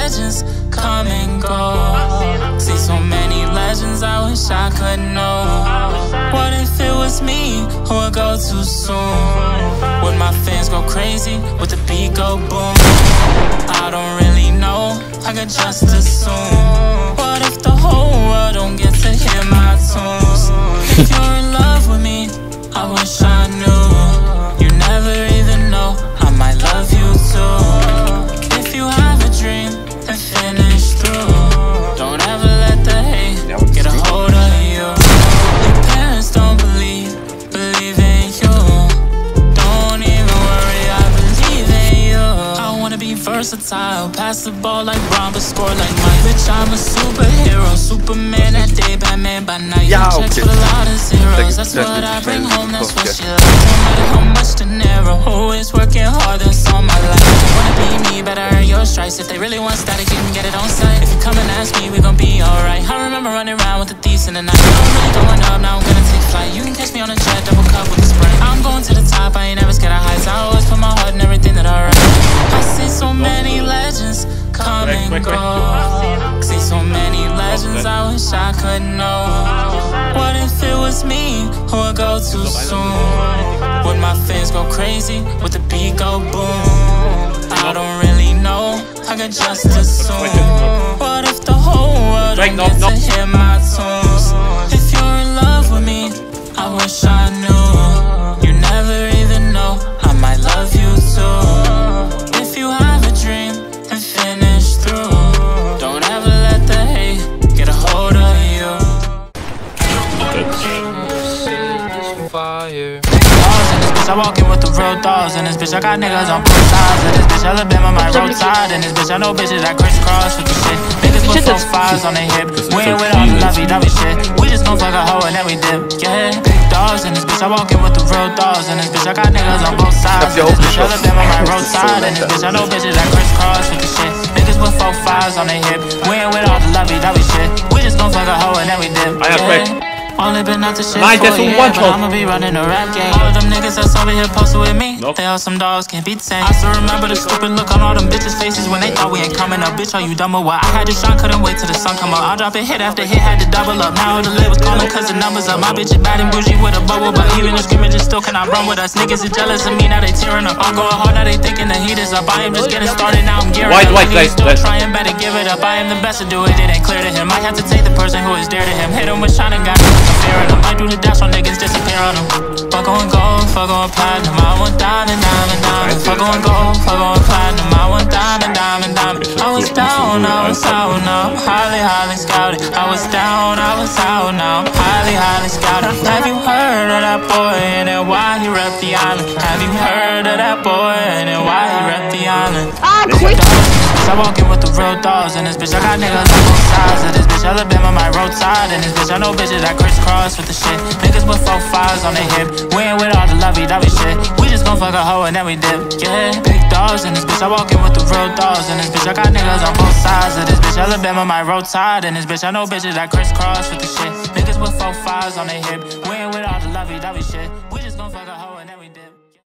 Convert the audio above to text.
legends come and go. See so many legends, I wish I could know. What if it was me who would go too soon? Would my fans go crazy? Would the beat go boom? I don't really know, I could just assume. What if the whole world don't get to hear my tunes? If you're in love with me, I wish I knew. You never even know, I might love you too. If you have a dream, then finish through. Don't ever let the hate get a hold of you. Your parents don't believe in you. Don't even worry, I believe in you. I wanna be versatile, pass the ball like Ron, but score like Mike. Bitch, I'm a superhero, Superman at day, Batman by night. Checks with a lot of zeros, that's what I bring home, that's what she likes. No matter how much to narrow, always working hard, that's all my life. Wanna be me, better earn your stripes. If they really want static, you can get it on sight. If you come and ask me, we gon' be alright. I remember running around with the thieves in the night. I'm really going up, now I'm gonna take flight. You can catch me on a jet, double cup with a Sprite. I'm going to the top, I ain't never scared of heights. I always put my heart in everything that I write. I see so many legends come and go. See so many legends, I wish I could know. What if it was me who would go too soon? Would my fans go crazy? Would the beat go boom? I don't really know, I could just assume. What if the whole world don't get to hear my tunes? If you're in love with me, I wish I knew. You never even know, I might love you too. If you have a dream, then finish through. Don't ever let the hate get a hold of you. Fire. I walk in with the real dogs in this bitch. I got niggas on both sides of this bitch. Alabama my roadside in this bitch. I know bitches that crisscross with the shit. Niggas with 4 5s on their hip. We ain't with all the lovey-dovey shit. We just gon' fuck a hoe and then we dip. Yeah, big dogs in this bitch. I walk in with the real dogs in this bitch. I got niggas on both sides of this bitch. Alabama my roadside in this bitch. I know bitches that crisscross with the shit. Niggas with 4 5s on their hip. We ain't with all the lovey-dovey shit. We just gon' fuck a hoe and then we dip. Yeah. Only been out to shit for a year, but I'ma be running a rap game. All of them niggas that's over here posted with me, they all some dogs, can't be tamed. I still remember the stupid look on all them bitches' faces when they thought we ain't coming up. Bitch, are you dumb or what? I had to shine, couldn't wait till the sun come up. I'll drop it hit after hit, had to double up. Now all the labels calling cause the numbers up. My bitch is bad and bougie with a bubble, but even the scrimmages still cannot run with us. Niggas is jealous of me, now they tearing up. I'm going hard, now they thinking the heat is up. I am just getting started, now I'm gearing up. Still trying, better give it up. I am the best to do it, it ain't clear to him. I have to take the person who is dear to him. Hit him with shining, got fearing him. I do the dash on niggas, disappear on them. Fuck on gold, fuck on platinum. I want diamond, diamond, diamond. Fuck on gold, fuck on platinum. I want diamond, diamond, diamond. I was down, I was out, now I'm highly, highly scouted. I was down, I was out, now I'm highly, highly scouted. Have you heard of that boy and then why he rep the island? Have you heard of that boy and then why he rep the island? I walk in with the real dogs in this bitch. I got niggas on both sides of this bitch. Alabama my roadside in this bitch. I know bitches that crisscross with the shit. Niggas with 4 5s on their hip. We ain't with all the lovey-dovey shit. We just gon' fuck a hoe and then we dip. Yeah, big dogs in this bitch. I walk in with the real dogs in this bitch. I got niggas on both sides of this bitch. Alabama my roadside in this bitch. I know bitches that crisscross with the shit. Niggas with 4 5s on their hip. We ain't with all the lovey-dovey shit.